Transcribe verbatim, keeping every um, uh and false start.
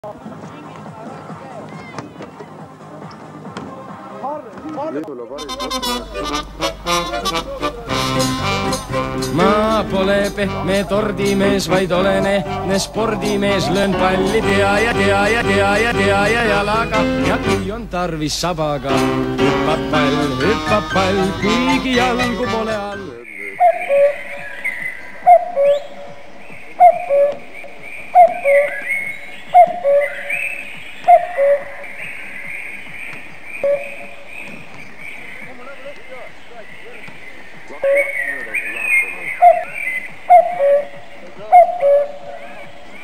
Ma pole pehme tordimees, vaid olen ehtne spordimees, löön palli tea ja tea ja tea ja tea ja jalaga ja kui on tarvis sabaga. Hüppab pall, hüppab pall, kuigi jalgu pole all.